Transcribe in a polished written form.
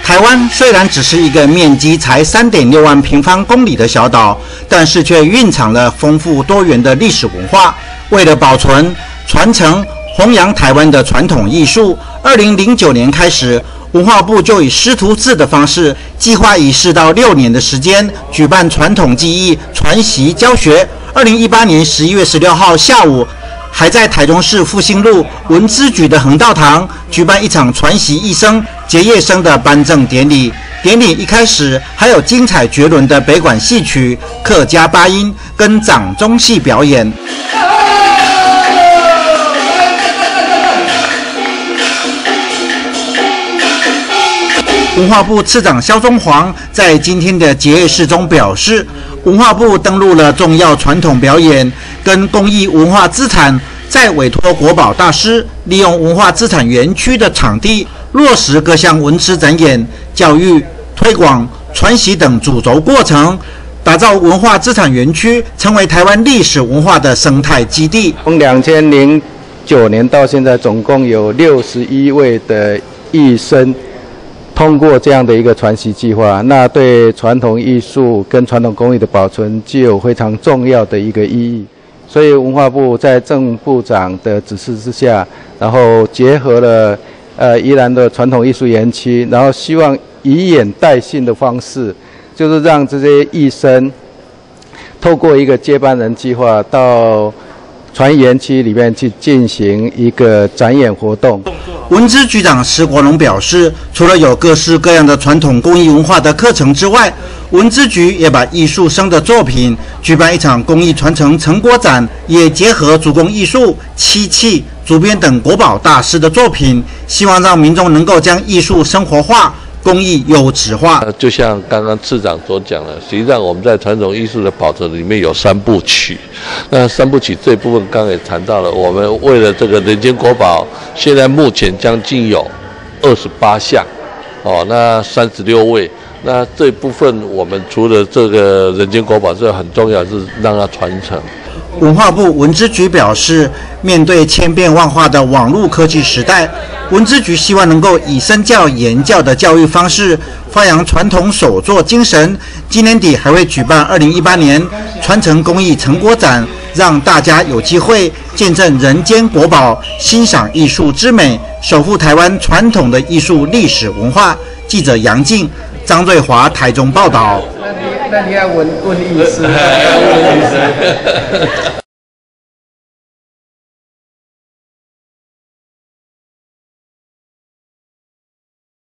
台湾虽然只是一个面积才3.6万平方公里的小岛，但是却蕴藏了丰富多元的历史文化。为了保存、传承、弘扬台湾的传统艺术，2009年开始，文化部就以师徒制的方式，计划以4到6年的时间举办传统技艺传习教学。2018年11月16号下午，还在台中市复兴路文资局的横道堂举办一场传习艺生、结业生的颁证典礼。典礼一开始还有精彩绝伦的北管戏曲、客家八音跟掌中戏表演。文化部次长萧宗煌在今天的结业式中表示，文化部登录了重要传统表演跟公益文化资产，再委托国宝大师，利用文化资产园区的场地，落实各项文史展演、教育、推广、传习等主轴过程，打造文化资产园区，成为台湾历史文化的生态基地。 从2009年到现在，总共有61位的艺生通过这样的一个传习计划，那对传统艺术跟传统工艺的保存具有非常重要的一个意义。所以文化部在郑部长的指示之下，然后结合了宜兰的传统艺术园区，然后希望以演代信的方式，就是让这些艺生透过一个接班人计划到传艺园区里面去进行一个展演活动。 文资局长施国龙表示，除了有各式各样的传统工艺文化的课程之外，文资局也把艺术生的作品举办一场工艺传承成果展，也结合竹工艺术、漆器、竹编等国宝大师的作品，希望让民众能够将艺术生活化、工艺优质化。 就像刚刚次长所讲的，实际上我们在传统艺术的保存里面有3部曲。那3部曲这部分刚刚也谈到了，我们为了这个人间国宝，现在目前将近有28项，那36位。那这部分我们除了这个人间国宝，这很重要是让它传承。 文化部文资局表示，面对千变万化的网络科技时代，文资局希望能够以身教言教的教育方式，发扬传统手作精神。今年底还会举办2018年传承工艺成果展，让大家有机会见证人间国宝，欣赏艺术之美，守护台湾传统的艺术历史文化。记者杨静、张瑞华台中报道。 那你要问意思。